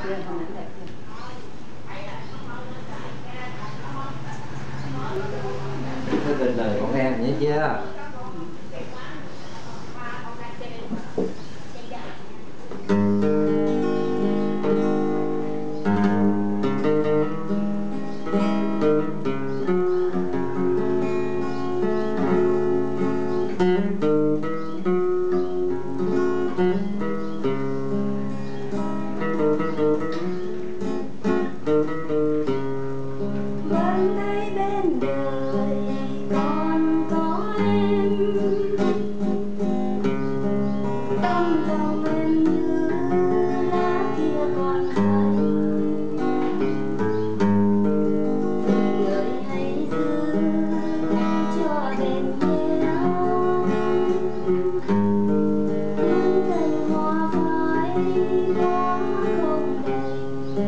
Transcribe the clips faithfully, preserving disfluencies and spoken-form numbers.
chưa? Hình ảnh đẹp chưa? Cái tình đời của em nhớ chưa? Vẫn thấy bên đời còn có em, trong lòng em như lá kia còn xanh. Từng người hãy giữ cho bên nhau những cành hoa phai đó không đầy.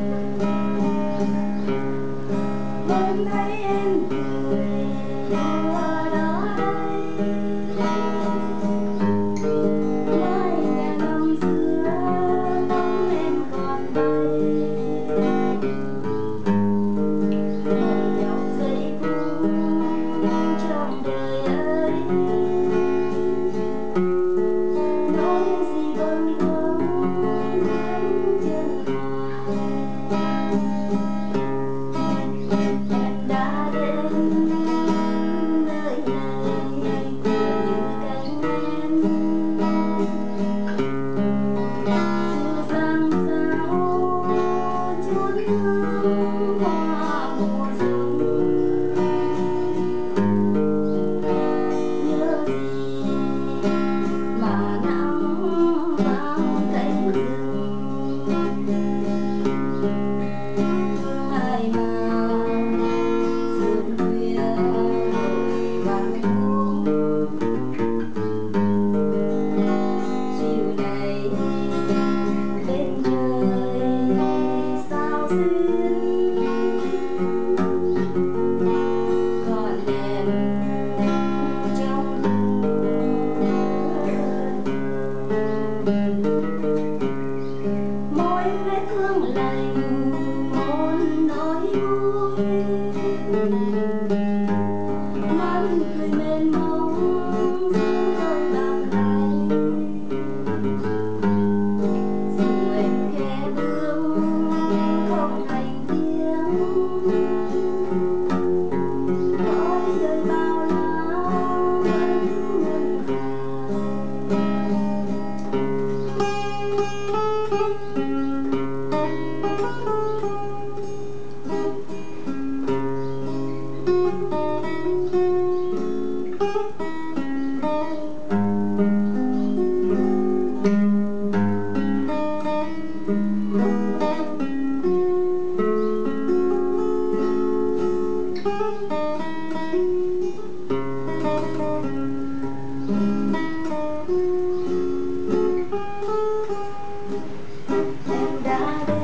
Vẫn thấy em cười ở đó đây, mái nhà năm xưa bóng em còn bay. Hẹn nhau giây phút trong đời ấy, nói gì vẫn không đến chân hoài. Em đã đến nơi này tựa như cánh em, dịu dàng sao chút hương hoa mùa xuân. Nhớ gì mà nắng vàng cánh rừng, thương ai mà sương khuya rồi vàng buông. Chiều nay bên trời sao xuyên, còn đèn trong mỗi vết thương lành một nỗi vui, mắt cười mềm mông giữ đôi bàn tay. Dù em khẽ bước không thành tiếng, nói đời bao la vẫn ngân em đã